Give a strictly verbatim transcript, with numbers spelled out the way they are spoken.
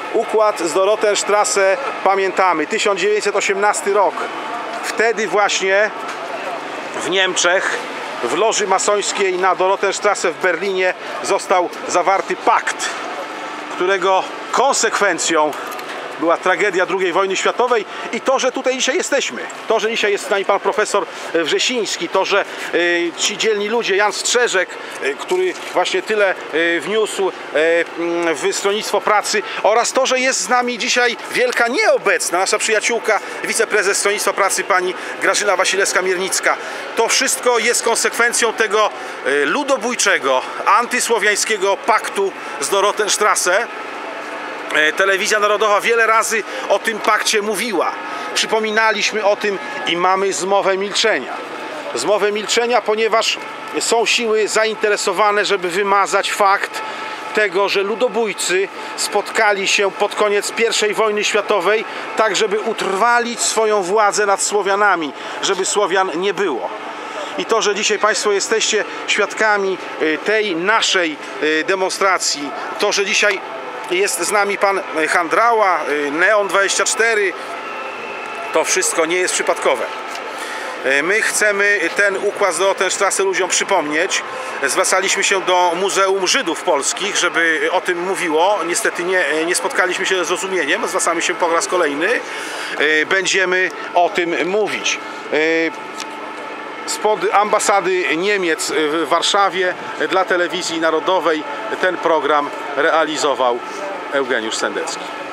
Układ z Dorotheenstrasse pamiętamy, tysiąc dziewięćset osiemnasty rok. Wtedy właśnie w Niemczech, w loży masońskiej na Dorotheenstrasse w Berlinie został zawarty pakt, którego konsekwencją była tragedia drugiej wojny światowej i to, że tutaj dzisiaj jesteśmy. To, że dzisiaj jest z nami pan profesor Wrzesiński, to, że y, ci dzielni ludzie, Jan Strzeżek, y, który właśnie tyle y, wniósł y, w Stronnictwo Pracy, oraz to, że jest z nami dzisiaj wielka nieobecna nasza przyjaciółka, wiceprezes Stronnictwa Pracy, pani Grażyna Wasilewska-Miernicka. To wszystko jest konsekwencją tego y, ludobójczego, antysłowiańskiego paktu z Dorotheenstrasse. Telewizja Narodowa wiele razy o tym pakcie mówiła. Przypominaliśmy o tym i mamy zmowę milczenia. Zmowę milczenia, ponieważ są siły zainteresowane, żeby wymazać fakt tego, że ludobójcy spotkali się pod koniec pierwszej wojny światowej, tak żeby utrwalić swoją władzę nad Słowianami, żeby Słowian nie było. I to, że dzisiaj Państwo jesteście świadkami tej naszej demonstracji, to, że dzisiaj jest z nami pan Handrała, Neon dwadzieścia cztery, to wszystko nie jest przypadkowe. My chcemy ten układ z Dorotheenstrasse ludziom przypomnieć. Zwracaliśmy się do Muzeum Żydów Polskich, żeby o tym mówiło. Niestety nie, nie spotkaliśmy się ze zrozumieniem. Zwracamy się po raz kolejny. Będziemy o tym mówić. Spod ambasady Niemiec w Warszawie dla Telewizji Narodowej ten program realizował Eugeniusz Sendecki.